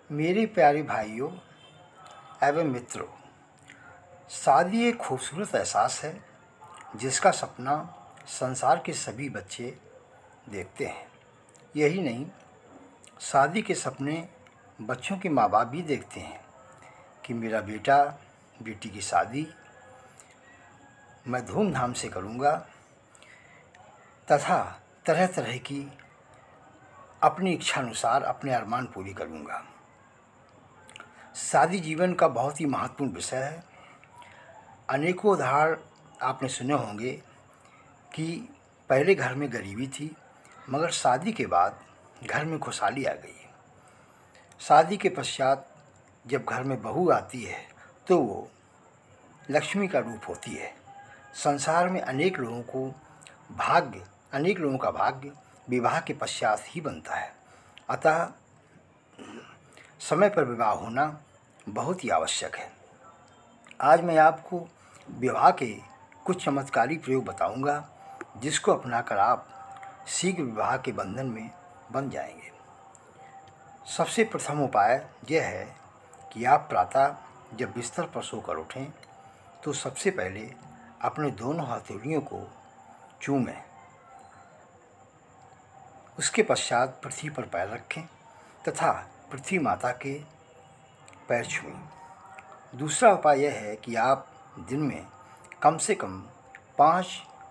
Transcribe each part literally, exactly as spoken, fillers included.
मेरे प्यारे भाइयों एवं मित्रों, शादी एक खूबसूरत एहसास है जिसका सपना संसार के सभी बच्चे देखते हैं। यही नहीं, शादी के सपने बच्चों के माँ बाप भी देखते हैं कि मेरा बेटा बेटी की शादी मैं धूमधाम से करूँगा तथा तरह तरह की अपनी इच्छानुसार अपने अरमान पूरी करूँगा। शादी जीवन का बहुत ही महत्वपूर्ण विषय है। अनेकों उदाहरण आपने सुने होंगे कि पहले घर में गरीबी थी, मगर शादी के बाद घर में खुशहाली आ गई। शादी के पश्चात जब घर में बहू आती है तो वो लक्ष्मी का रूप होती है। संसार में अनेक लोगों को भाग्य अनेक लोगों का भाग्य विवाह के पश्चात ही बनता है। अतः समय पर विवाह होना बहुत ही आवश्यक है। आज मैं आपको विवाह के कुछ चमत्कारी प्रयोग बताऊंगा, जिसको अपनाकर आप शीघ्र विवाह के बंधन में बंध जाएंगे। सबसे प्रथम उपाय यह है कि आप प्रातः जब बिस्तर पर सोकर उठें तो सबसे पहले अपने दोनों हथेलियों को चूमें। उसके पश्चात पृथ्वी पर पैर रखें तथा पृथ्वी माता के पैर छुएं। दूसरा उपाय यह है कि आप दिन में कम से कम पाँच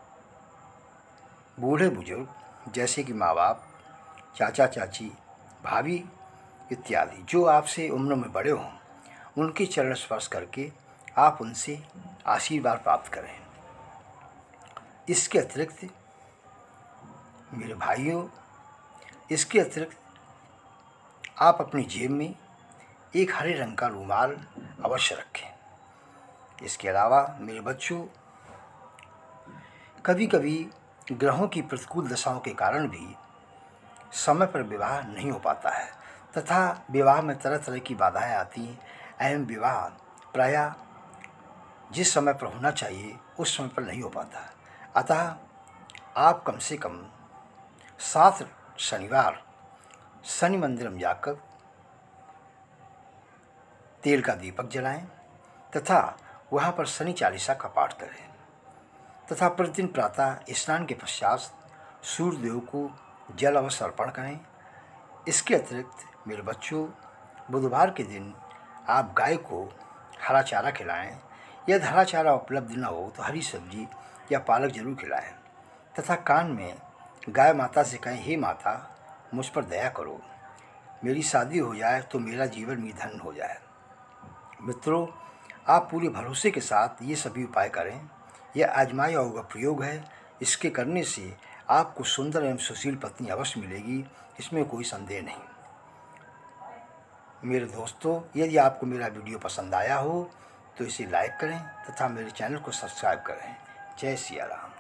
बूढ़े बुजुर्ग जैसे कि माँ बाप, चाचा चाची, भाभी इत्यादि जो आपसे उम्र में बड़े हों, उनके चरण स्पर्श करके आप उनसे आशीर्वाद प्राप्त करें। इसके अतिरिक्त मेरे भाइयों, इसके अतिरिक्त आप अपनी जेब में एक हरे रंग का रुमाल अवश्य रखें। इसके अलावा मेरे बच्चों, कभी कभी ग्रहों की प्रतिकूल दशाओं के कारण भी समय पर विवाह नहीं हो पाता है तथा विवाह में तरह तरह की बाधाएं आती हैं एवं विवाह प्रायः जिस समय पर होना चाहिए उस समय पर नहीं हो पाता। अतः आप कम से कम सात शनिवार शनि मंदिर में जाकर तेल का दीपक जलाएं तथा वहाँ पर शनि चालीसा का पाठ करें तथा प्रतिदिन प्रातः स्नान के पश्चात सूर्य देव को जल अवश्य अर्पण करें। इसके अतिरिक्त मेरे बच्चों, बुधवार के दिन आप गाय को हरा चारा खिलाएं। यदि हरा चारा उपलब्ध न हो तो हरी सब्जी या पालक जरूर खिलाएं तथा कान में गाय माता से कहें, हे माता, मुझ पर दया करो, मेरी शादी हो जाए तो मेरा जीवन में धन हो जाए। मित्रों, आप पूरे भरोसे के साथ ये सभी उपाय करें। यह आजमाया हुआ प्रयोग है। इसके करने से आपको सुंदर एवं सुशील पत्नी अवश्य मिलेगी, इसमें कोई संदेह नहीं। मेरे दोस्तों, यदि आपको मेरा वीडियो पसंद आया हो तो इसे लाइक करें तथा मेरे चैनल को सब्सक्राइब करें। जय सिया राम।